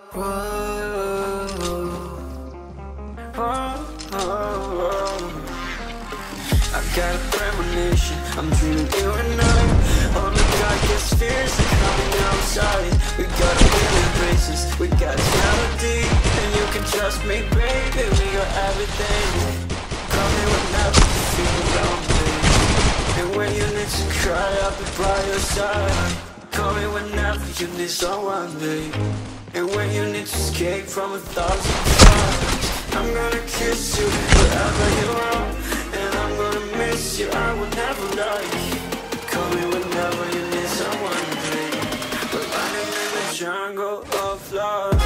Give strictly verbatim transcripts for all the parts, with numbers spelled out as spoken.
Got a premonition, I'm dreaming you and I. All the darkest fears are coming outside. We got a billion races, we got nationality, and you can trust me, baby, we got everything. Call me whenever you feel lonely, and when you need to cry, I'll be by your side. Call me whenever you need someone, babe, and when you need to escape from a thousand fires. I'm gonna kiss you wherever you are, and I'm gonna miss you, I will never lie. Call me whenever you need someone, babe. We're running in the jungle of love.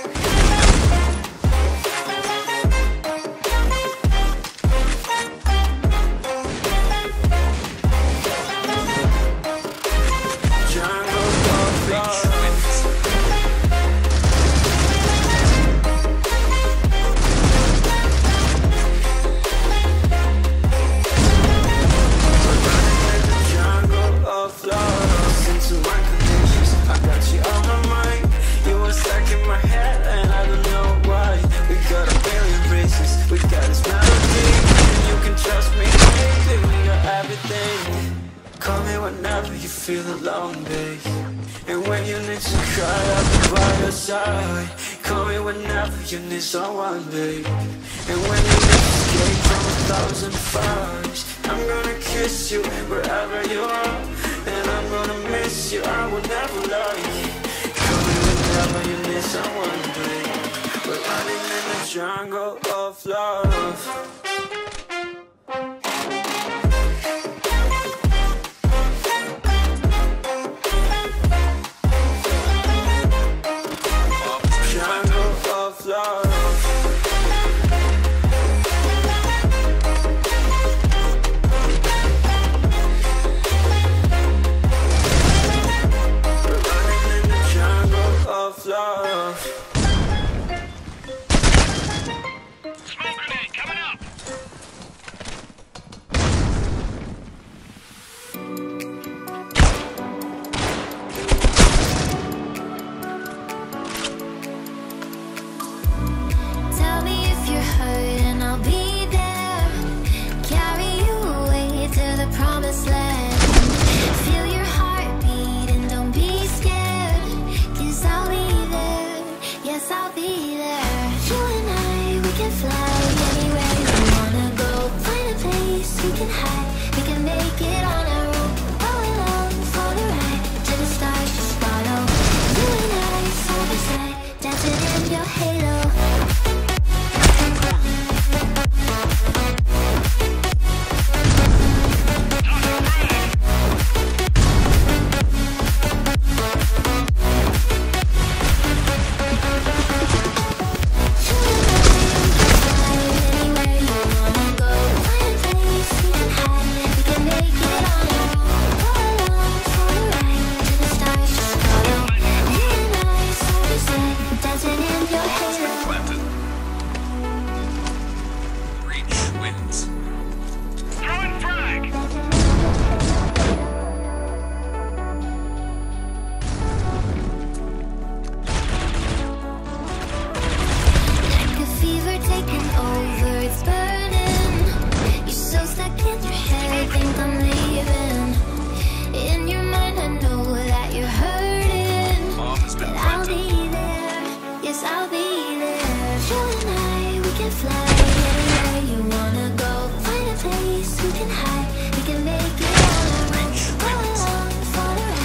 Call me whenever you feel alone, babe, and when you need to cry, I'll be by your side. Call me whenever you need someone, babe, and when you need to escape from a thousand fires. I'm gonna kiss you wherever you are, and I'm gonna miss you, I will never lie. Call me whenever you need someone, babe. We're running in the jungle of love.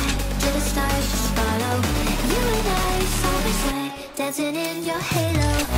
Dancing in your halo.